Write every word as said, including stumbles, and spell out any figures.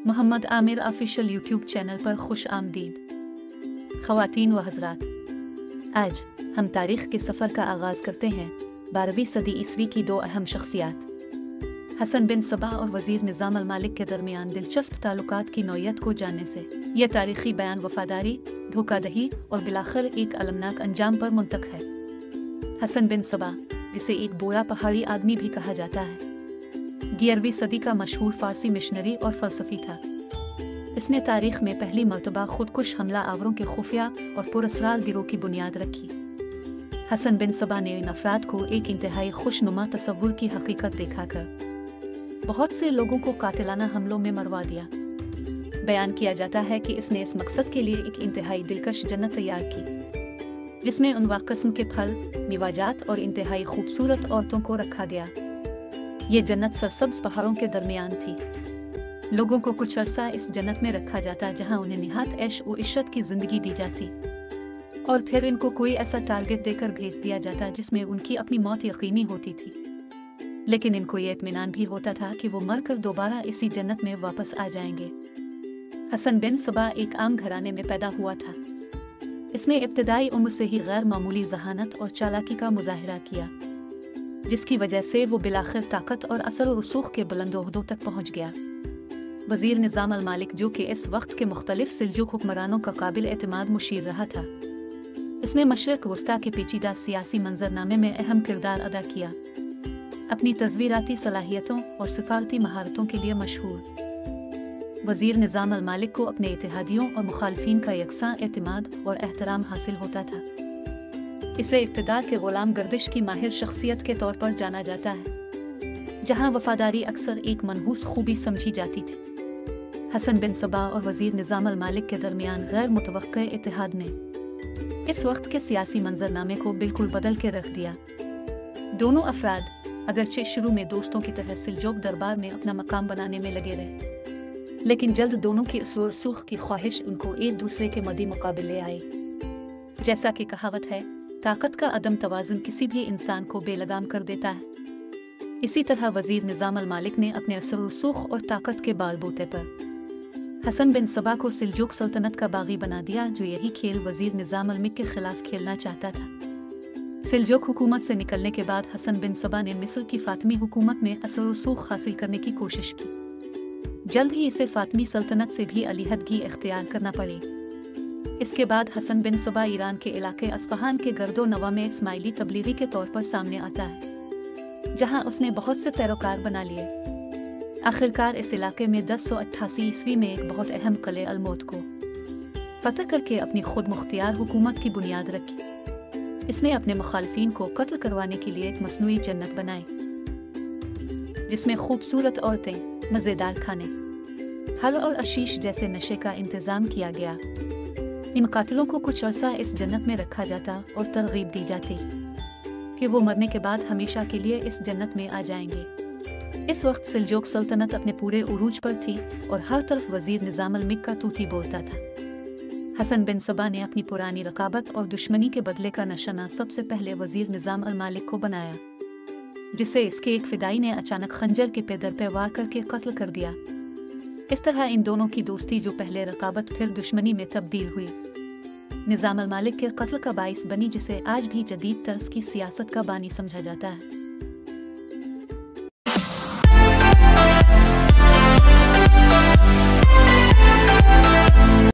Mohammad Aamir official YouTube channel पर खुश आमदीद। ख़वातीन व हज़रात, आज हम तारीख़ के सफ़र का आगाज़ करते हैं बारहवीं सदी ईस्वी की दो अहम शख्सियात हसन बिन सबा और वज़ीर निज़ाम अल मालिक के दरमियान दिलचस्प ताल्लुकात की नौयत को जानने से यह तारीख़ी बयान वफ़ादारी, धोखाधड़ी और बिलाखिर एक अलमनाक अंजाम पर मुंतक है। हसन बिन सबा, जिसे एक बोरा पहाड़ी आदमी भी कहा जाता है, ग्यारहवीं सदी का मशहूर फ़ारसी मिशनरी और फ़लसफ़ी था। इसने तारीख़ में पहली मर्तबा खुदकुश हमला आवरों के खुफिया और पुरअसरार गिरोह की बुनियाद रखी। हसन बिन सबा ने इन अफराद को एक इंतहाई खुशनुमा तसव्वुर की हकीकत दिखाकर बहुत से लोगों को कातिलाना हमलों में मरवा दिया। बयान किया जाता है कि इसने इस मकसद के लिए एक इंतहाई दिलकश जन्नत तैयार की, जिसमें उनवा किस्म के फल, मिवाजात और इंतहाई खूबसूरत औरतों को रखा गया। ये जन्नत सरसब्ज पहाड़ों के दरमियान थी। लोगों को कुछ अरसा इस जन्नत में रखा जाता, जहां उन्हें निहात ऐश व इश्रत की जिंदगी दी जाती, और फिर इनको कोई ऐसा टारगेट देकर भेज दिया जाता जिसमें उनकी अपनी मौत यकीनी होती थी। लेकिन इनको ये इत्मीनान भी होता था कि वो मरकर दोबारा इसी जन्नत में वापस आ जाएंगे। हसन बिन सबा एक आम घराने में पैदा हुआ था। इसने इब्तदाई उम्र से ही गैर मामूली जहानत और चालाकी का मुजाहिरा किया, जिसकी वजह से वो बिलाखिर ताकत और असर और रसूख के बुलंद ओहदों तक पहुंच गया। वज़ीर निज़ाम अल मालिक, जो कि इस वक्त के मुख्तलिफ सिल्जुक हुक्मरानों का काबिल एतमाद मुशीर रहा था, इसने मशरिक़ वस्ता के पेचीदा सियासी मंजरनामे में अहम किरदार अदा किया। अपनी तस्वीराती सलाहियतों और सिफारती महारतों के लिए मशहूर वज़ीर निज़ाम अल मालिक को अपने इत्तेहादियों और मुखालफीन का यकसां एतमाद और एहतराम हासिल होता था। इसे इक़्तिदार के ग़ुलाम गर्दिश की माहिर शख्सियत के तौर पर जाना जाता है, जहाँ वफ़ादारी अक्सर एक मनहूस खूबी समझी जाती थी। हसन बिन सबा और वज़ीर निज़ाम अल मालिक के दरमियान गैर मुतवक्के इत्तेहाद ने इस वक्त के सियासी मंजरनामे को बिल्कुल बदल के रख दिया। दोनों अफराद अगरचे शुरू में दोस्तों की तरह सिलजोक दरबार में अपना मकाम बनाने में लगे रहे, लेकिन जल्द दोनों की असर रसूख की ख्वाहिश उनको एक दूसरे के मद्दे मुकाबले आई। जैसा कि कहावत है, ताकत का अदम तवाज़ुन किसी भी इंसान को बेलगाम कर देता है। इसी तरह वज़ीर निज़ाम अल मालिक ने अपने असर रसूख और ताकत के बालबूते पर हसन बिन सबा को सिलजुक सल्तनत का बागी बना दिया, जो यही खेल वज़ीर निज़ाम अल मिक के खिलाफ खेलना चाहता था। सिलजुक हुकूमत से निकलने के बाद हसन बिन सबा ने मिस्र की फ़ातिमी हुकूमत में असर रसूख हासिल करने की कोशिश की। जल्द ही इसे फ़ातिमी सल्तनत से भी अलहदगी इख्तियार करना पड़ी। इसके बाद हसन बिन सबा ईरान के इलाके अस्फ़हान के गर्दो नवा में इस्माइली तबलीगी के तौर पर सामने आता है, जहां उसने बहुत से पैरोकार बना लिए। आखिरकार इस इलाके में दस सौ अट्ठासी ईस्वी में एक बहुत अहम किले अलमौत को फतह करके अपनी खुद मुख्तियार हुकूमत की बुनियाद रखी। इसने अपने मुखालफीन को कत्ल करवाने के लिए एक मसनूई जन्नत बनाई, जिसमें खूबसूरत औरतें, मज़ेदार खाने, हल और आशीष जैसे नशे का इंतज़ाम किया गया। इन कातिलों को कुछ अरसा इस जन्नत में रखा जाता और तरगीब दी जाती कि वो मरने के बाद हमेशा के लिए इस जन्नत में आ जाएंगे। इस वक्त सिलजुक सल्तनत अपने पूरे उरूज पर थी और हर तरफ वज़ीर निज़ाम अल मिक का तूती बोलता था। हसन बिन सबा ने अपनी पुरानी रकाबत और दुश्मनी के बदले का निशाना सबसे पहले वज़ीर निज़ाम अल मालिक को बनाया, जिसे इसके एक फ़िदाई ने अचानक खंजर के पे दर पे वार करके कत्ल कर दिया। इस तरह इन दोनों की दोस्ती, जो पहले रकाबत फिर दुश्मनी में तब्दील हुई, निज़ाम अल मालिक के कत्ल का बाइस बनी, जिसे आज भी जदीद तर्ज की सियासत का बानी समझा जाता है।